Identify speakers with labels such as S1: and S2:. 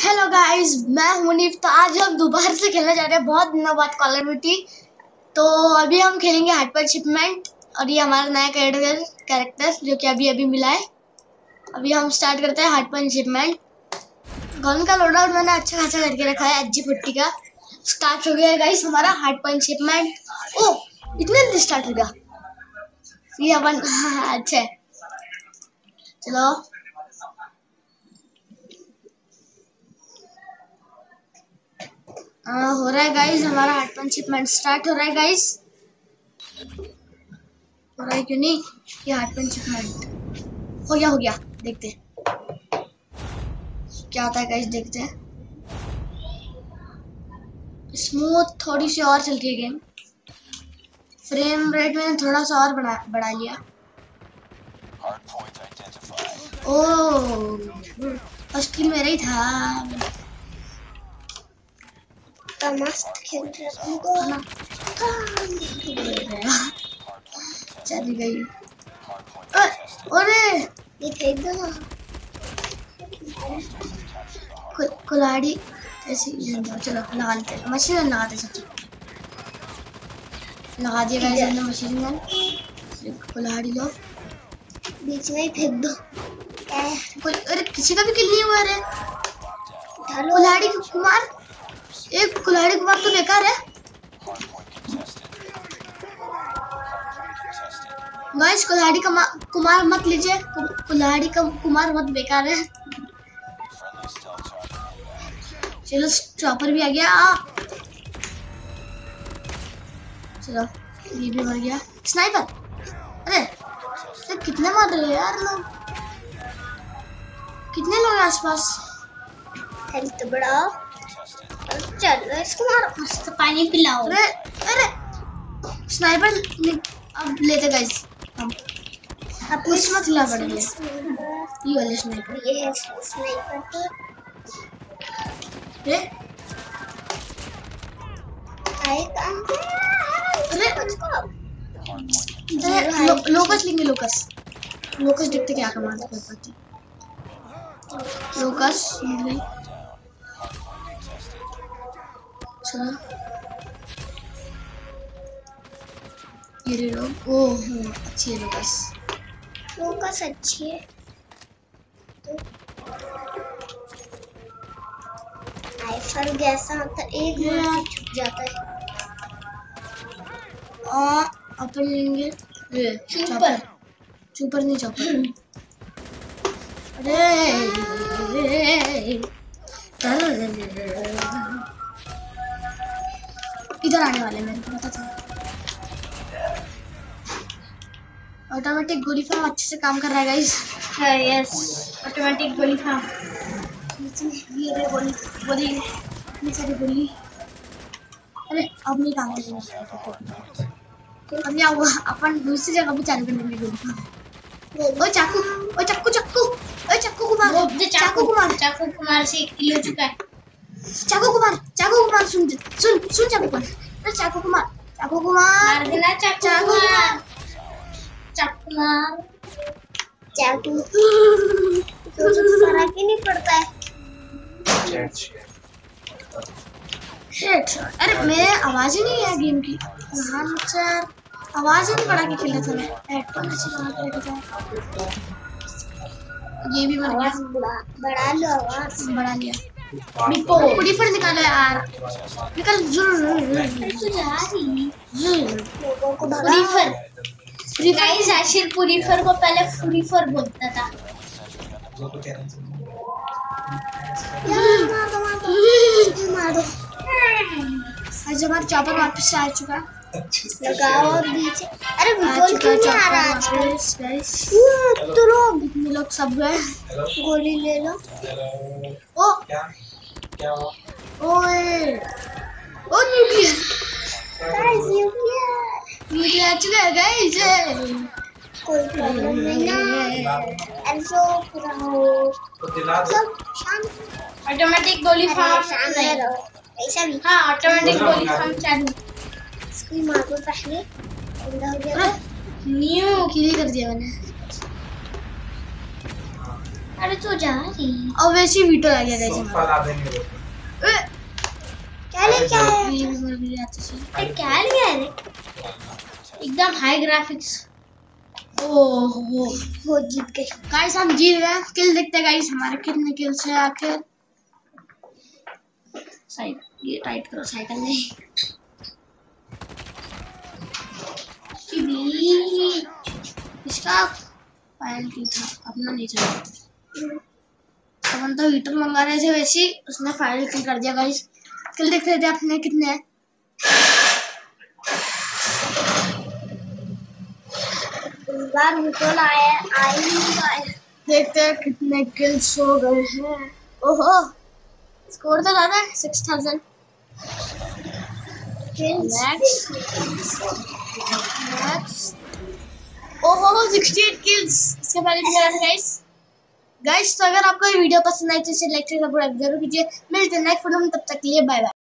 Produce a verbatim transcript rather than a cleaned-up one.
S1: Hello guys, मैं हूं मुनीफ। तो आज हम दोबारा से खेलने जा रहे हैं बहुत दिनों बाद कॉल ऑफ ड्यूटी। तो अभी हम खेलेंगे हाइपर शिपमेंट और ये हमारा नया कैरेक्टर कैरेक्टर जो कि अभी अभी मिला है। अभी हम स्टार्ट करते हैं हाइपर शिपमेंट। गन का लोड आउट मैंने अच्छा खासा करके रखा है, एच जी फोर्टी का। स्टार्ट हो गया है गाइस हमारा हाइपर शिपमेंट। ओह, इतने जल्दी स्टार्ट हो गया ये अपन। अच्छा है, चलो आ, हो रहा है गाइस, हमारा हाइपर शिपमेंट स्टार्ट हो रहा है गाइस। हो रहा है क्यों नहीं ये हाइपर शिपमेंट। हो गया हो गया, देखते हैं क्या होता है गाइस, देखते हैं। स्मूथ थोड़ी सी और चल रही है गेम। फ्रेम रेट मैंने थोड़ा सा और बढ़ा बढ़ा लिया। ओह, फर्स्ट किल मेरा ही था। मस्त खेल रहा चली गई। अरे ये फेंक दो ना कुल्हाड़ी ऐसे। चलो लगा लेते हैं, मशीन गन लगाते सबसे। लगा दिया गाइस हमने मशीन गन। कुल्हाड़ी लो, बीच में ही फेंक दो। अरे किसी का भी किल नहीं हुआ रे। कुल्हाड़ी कुमार, एक कुल्हाड़ी कुमार तो बेकार है गाइस। कुल्हाड़ी कुमार मत लीजिए, कुल्हाड़ी का कुमार बहुत बेकार है। चलो चॉपर भी आ गया। आ। चलो ये भी मर गया। स्नाइपर, अरे तो कितने मार रहे हो यार लोग, कितने लोग हैं आसपास। हेल्थ बढ़ाओ, चलो इसको मारो, मस्त पानी पिलाओ। अरे अरे स्नाइपर अब लेते गाइस हम। अब कुछ मत हिला पड़ेगा ये वाले स्नाइपर। ये है स्नाइपर। अरे आए काम से। अरे अरे लो, लोकस लेंगे। लोकस लोकस देखते क्या कमाल कर पाती। लोकस मिल। चलो ये लोग। ओह अच्छी है लोकस, लोकस अच्छी है। आईफर जैसा होता एक मिनट छुप जाता है। आ अपन लेंगे चॉपर, चॉपर नहीं चॉपर। अरे इधर आने वाले मेरे को पता था। ऑटोमेटिक गोली फार्म अच्छे से काम कर रहा है गाइस। यस, ऑटोमेटिक गोली फार्म। ये रे गोली गोली इतनी सारी गोली। अरे अब नहीं काम करेगा। अब क्या हुआ, अपन दूसरी जगह पे चालू कर देंगे गोली फार्म। ओ चाकू, ओ चाकू चाकू, ओ चाकू कुमार, चाकू कुमार, चाकू कुमार से एक किल हो चुका है। चाकू कुमार, चाकू कुमार सुन सुन सुन चाकू कुमार, अरे चाकू कुमार, चाकू कुमार मार देना। चाकू कुमार, चाकू कुमार, चाकू तो फर्क ही नहीं पड़ता है। अरे मेरे आवाज ही नहीं है गेम की। हाँ सर, आवाज ही नहीं बढ़ा के खेला था मैं, हेडफोन ऐसे लगा के रखा था। ये भी मर गया। बढ़ा लो आवाज, बढ़ा लिया। पुरीफर निकालो यार, निकल पुरीफर। गाइस आशिर पुरीफर को पहले पुरीफर बोलता था। मार दो। आज हमारा चॉपर वापस से आ चुका। लगाओ बीच। अरे बोल क्यों नहीं आ रहा आज गाइस। तो लोग इतने लोग सब गए। गोली ले लो। ओ क्या ओए ओ न्यूक्लियर गाइस, न्यूक्लियर न्यूक्लियर आ चुका है गाइस। कोई प्रॉब्लम नहीं ना। ऐसो पूरा सब शांत। ऑटोमेटिक गोली फार्म शांत रहो ऐसा भी। हाँ ऑटोमेटिक गोली फार्म चालू। इसकी मार को पहले बंदा हो गया। न्यू किल कर दिया मैंने। अरे तो जा रही और वैसे ही वीटो आ गया गाइस हमारा। क्या ले क्या है ये भी भी आता है क्या लिया है एकदम हाई ग्राफिक्स। ओह हो वो जीत गए गाइस हम जीत गए। किल देखते हैं गाइस हमारे कितने किल्स है आखिर। साइड ये टाइट करो साइकिल में इसका फाइल की था अपना नहीं था। अपन तो हीटर मंगा रहे थे वैसे ही उसने फाइल किल कर दिया गाइस। किल देख रहे थे अपने कितने हैं। इस बार मुझे आया आई देखते हैं कितने किल्स हो गए हैं। ओहो स्कोर तो ज्यादा है सिक्स थाउजेंड मैक्स मैक्स। ओहो सिक्सटी एट किल्स इसके पहले भी करा था गाइस। गाइस तो अगर आपको ये वीडियो पसंद आई तो इसे लाइक शेयर जरूर कीजिए। मिलते हैं नेक्स्ट वीडियो में तब तक के लिए बाय बाय।